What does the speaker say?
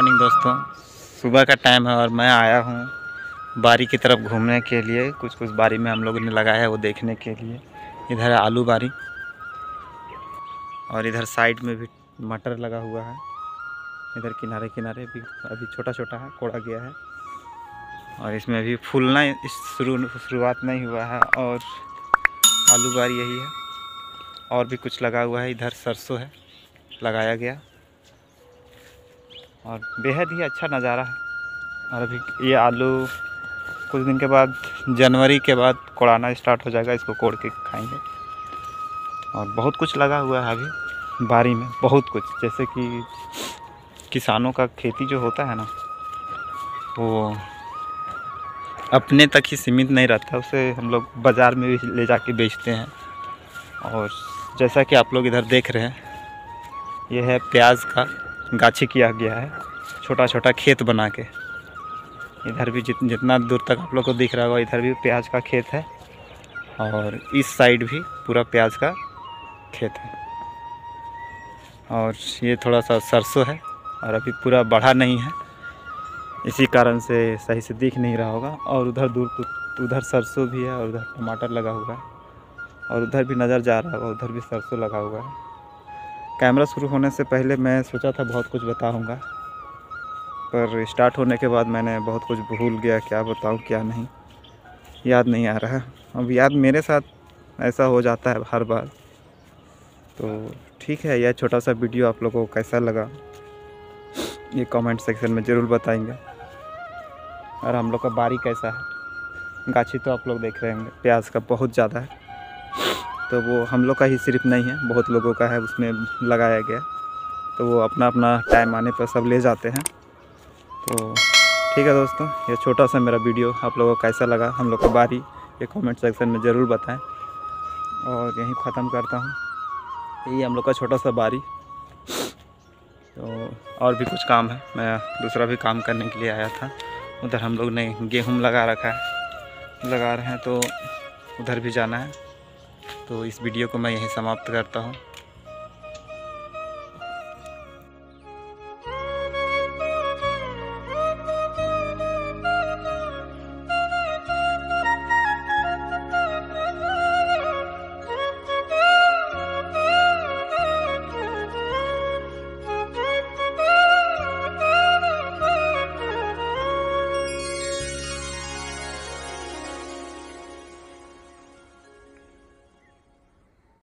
Morning दोस्तों। सुबह का टाइम है और मैं आया हूँ बारी की तरफ घूमने के लिए। कुछ बारी में हम लोगों ने लगाया है वो देखने के लिए। इधर है आलू बारी और इधर साइड में भी मटर लगा हुआ है। इधर किनारे किनारे भी अभी छोटा छोटा है, कोड़ा गया है और इसमें अभी फूलना शुरुआत नहीं हुआ है। और आलू बारी यही है और भी कुछ लगा हुआ है। इधर सरसों है लगाया गया और बेहद ही अच्छा नज़ारा है। और अभी ये आलू कुछ दिन के बाद, जनवरी के बाद कोड़ाना स्टार्ट हो जाएगा। इसको कोड़ के खाएंगे। और बहुत कुछ लगा हुआ है अभी बारी में, बहुत कुछ। जैसे कि किसानों का खेती जो होता है ना, वो अपने तक ही सीमित नहीं रहता, उसे हम लोग बाज़ार में भी ले जाके बेचते हैं। और जैसा कि आप लोग इधर देख रहे हैं, यह है प्याज का गाछी किया गया है, छोटा छोटा खेत बना के। इधर भी जितना दूर तक आप लोग को दिख रहा होगा, इधर भी प्याज का खेत है और इस साइड भी पूरा प्याज का खेत है। और ये थोड़ा सा सरसों है और अभी पूरा बढ़ा नहीं है, इसी कारण से सही से दिख नहीं रहा होगा। और उधर दूर उधर सरसों भी है और उधर टमाटर लगा हुआ है और उधर भी नज़र जा रहा होगा, उधर भी सरसों लगा हुआ है। कैमरा शुरू होने से पहले मैं सोचा था बहुत कुछ बताऊंगा, पर स्टार्ट होने के बाद मैंने बहुत कुछ भूल गया, क्या बताऊं क्या नहीं, याद नहीं आ रहा। अब याद मेरे साथ ऐसा हो जाता है हर बार। तो ठीक है, यह छोटा सा वीडियो आप लोगों को कैसा लगा ये कमेंट सेक्शन में ज़रूर बताएंगे। और हम लोग का बारी कैसा है, गाछी तो आप लोग देख रहे होंगे, प्याज का बहुत ज़्यादा है। तो वो हम लोग का ही सिर्फ नहीं है, बहुत लोगों का है, उसमें लगाया गया। तो वो अपना अपना टाइम आने पर सब ले जाते हैं। तो ठीक है दोस्तों, ये छोटा सा मेरा वीडियो आप लोगों को कैसा लगा हम लोग का बारी, ये कमेंट सेक्शन में ज़रूर बताएं। और यहीं ख़त्म करता हूँ, यही हम लोग का छोटा सा बारी। तो और भी कुछ काम है, मैं दूसरा भी काम करने के लिए आया था। उधर हम लोग ने गेहूँ लगा रखा है, लगा रहे हैं, तो उधर भी जाना है। तो इस वीडियो को मैं यहीं समाप्त करता हूँ।